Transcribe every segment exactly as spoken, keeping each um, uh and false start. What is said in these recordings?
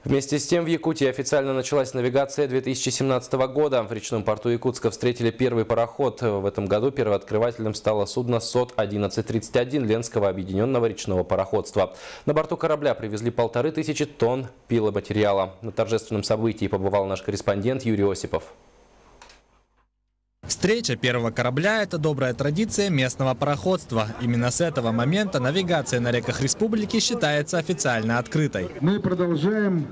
Вместе с тем в Якутии официально началась навигация две тысячи семнадцатого года. В речном порту Якутска встретили первый пароход. В этом году первооткрывателем стало судно СОТ одиннадцать тридцать один Ленского объединенного речного пароходства. На борту корабля привезли полторы тысячи тонн пиломатериала. На торжественном событии побывал наш корреспондент Юрий Осипов. Встреча первого корабля – это добрая традиция местного пароходства. Именно с этого момента навигация на реках республики считается официально открытой. Мы продолжаем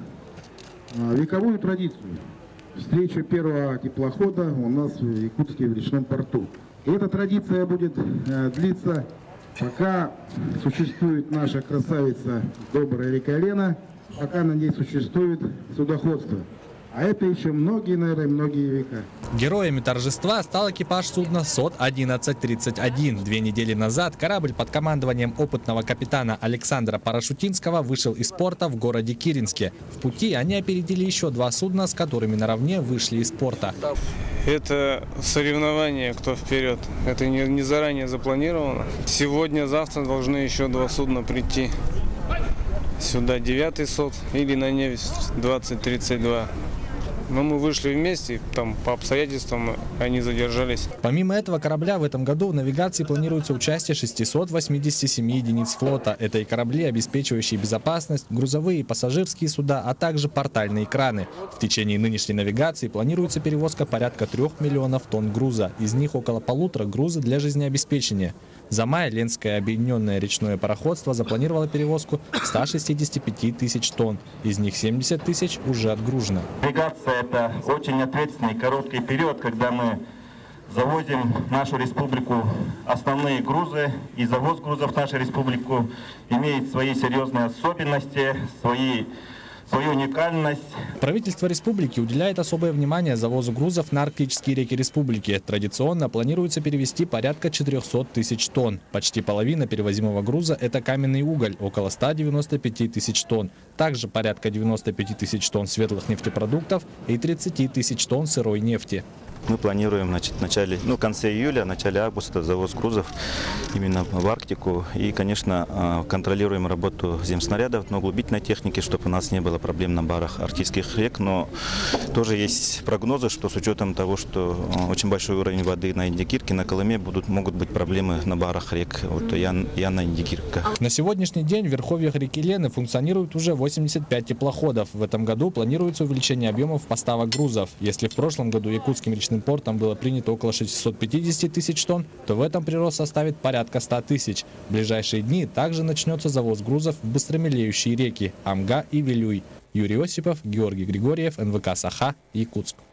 вековую традицию. Встреча первого теплохода у нас в Якутске в речном порту. И эта традиция будет длиться, пока существует наша красавица добрая река Лена, пока на ней существует судоходство. А это еще многие, наверное, многие века. Героями торжества стал экипаж судна СОТ одиннадцать тридцать один. Две недели назад корабль под командованием опытного капитана Александра Парашутинского вышел из порта в городе Киренске. В пути они опередили еще два судна, с которыми наравне вышли из порта. Это соревнование, кто вперед. Это не, не заранее запланировано. Сегодня-завтра должны еще два судна прийти. Сюда девятый СОТ или на Невесть двадцать тридцать два. Но мы вышли вместе, там по обстоятельствам они задержались. Помимо этого корабля в этом году в навигации планируется участие шестисот восьмидесяти семи единиц флота. Это и корабли, обеспечивающие безопасность, грузовые и пассажирские суда, а также портальные краны. В течение нынешней навигации планируется перевозка порядка трех миллионов тонн груза. Из них около полутора груза для жизнеобеспечения. За май Ленское объединенное речное пароходство запланировало перевозку ста шестидесяти пяти тысяч тонн. Из них семьдесят тысяч уже отгружено. Навигация – это очень ответственный короткий период, когда мы завозим в нашу республику основные грузы. И завоз грузов в нашу республику имеет свои серьезные особенности, свои свою уникальность. Правительство республики уделяет особое внимание завозу грузов на арктические реки республики. Традиционно планируется перевезти порядка четырёхсот тысяч тонн. Почти половина перевозимого груза – это каменный уголь, около ста девяноста пяти тысяч тонн. Также порядка девяноста пяти тысяч тонн светлых нефтепродуктов и тридцати тысяч тонн сырой нефти. Мы планируем значит, в начале, ну, в конце июля, начале августа завоз грузов именно в Арктику. И, конечно, контролируем работу земснарядов на углубительной технике, чтобы у нас не было проблем на барах арктических рек. Но тоже есть прогнозы, что с учетом того, что очень большой уровень воды на Индигирке, на Колыме будут, могут быть проблемы на барах рек вот, Ян, Яна, Индигирка. На сегодняшний день в верховьях реки Лены функционирует уже восемьдесят пять теплоходов. В этом году планируется увеличение объемов поставок грузов. Если в прошлом году якутским речным портом было принято около шестисот пятидесяти тысяч тонн, то в этом прирост составит порядка ста тысяч. В ближайшие дни также начнется завоз грузов в быстромелеющие реки Амга и Вилюй. Юрий Осипов, Георгий Григорьев, эн вэ ка «Саха», Якутск.